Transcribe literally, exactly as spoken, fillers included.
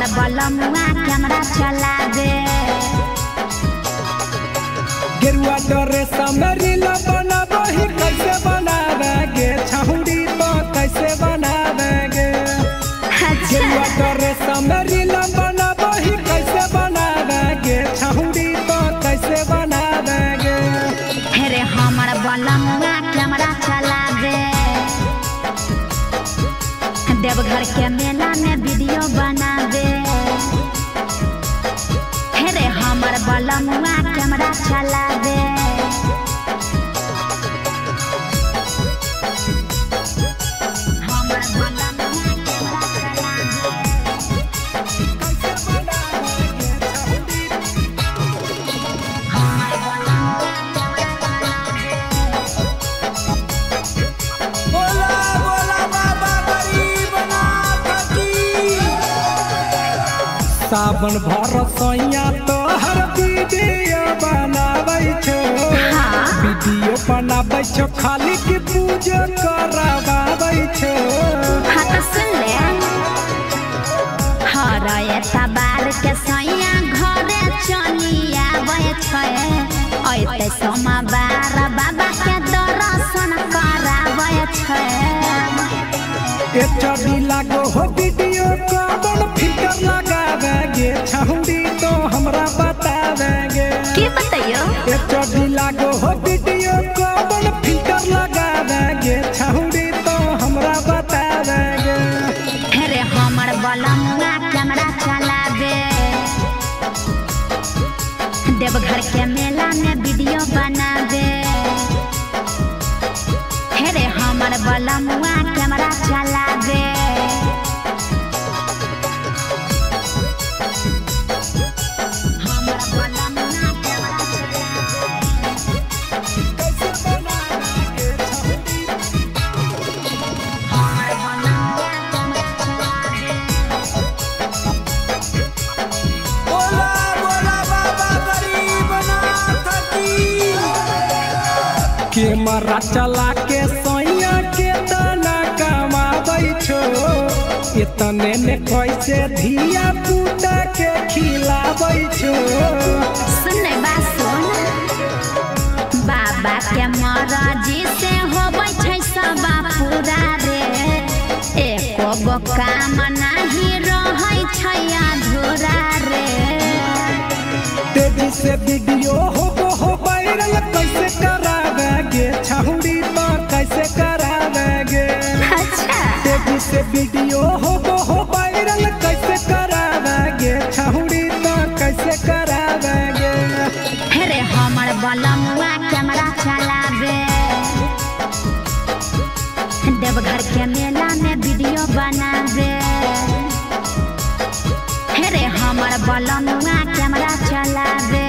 हमर बलमुआ कैमरा चलावे। गेरुआ ड्रेस में रील बनाबही कैसे बनावेगे छहुरी तो कैसे बनावेगे। गेरुआ ड्रेस में रील बनाबही कैसे बनावेगे छहुरी तो कैसे बनावेगे। हेरे हमर बलमुआ कैमरा चलावे। देवघर के मेला में वीडियो बनावे। हेरे हमर बलमुआ कैमरा चलावे। हमर बलमुआ कैमरा चलावे। कैसे बनावेगे छहुरी। हमर बलमुआ कैमरा चलावे। बोला बोला बाबा गरीबनाथ की। सावन भर सैया तोहर वीडियो बनाबै छो। वीडियो बनाबै छो खाली की पूजा कराबै छो। हाँ तो सुन ले। हर एतबार के सैया घरे चली आबै छै। ऐते सोमवार बाबा के दर्शन कराबै छै। ए चढ़ी लागो हो वीडियो कौन फिल्टर लगावेगे छहुरी तो हमरा बतावेगे। की बताइयो। ए चढ़ी लागो हो वीडियो कौन फिल्टर लगावेगे छहुरी तो हमरा बतावेगे। हेरे हमर बलमुआ कैमरा चलावे। देवघर के मेला में वीडियो बनावे। हेरे हमर बलमुआ कैमरा चलावे। हमर बलमुआ कैमरा चलावे। कैसे बनावेगे छहुरी। हमर बलमुआ कैमरा चलावे। बोला बोला बाबा गरीबनाथ की। कैमरा चला के सैया के दाना कमाबै छो। इतने ने कैसे धिया पुता के खिलाबै छो। सुन बात सुन। बाबा के मरजी से होबै छै सब पूरा रे। एको गो काम नाही रहै छै अधूरा रे। तेजी से वीडियो हो हो वायरल कैसे करावेगे छहुरी तो कैसे करावेगे। अच्छा तेजी से वीडियो हो हो वायरल कैसे करावेगे छहुरी तो कैसे करावेगे। हेरे हमर बलमुआ कैमरा चलावे। देवघर के मेला में वीडियो बनावे। हेरे हमर बलमुआ कैमरा चलावे।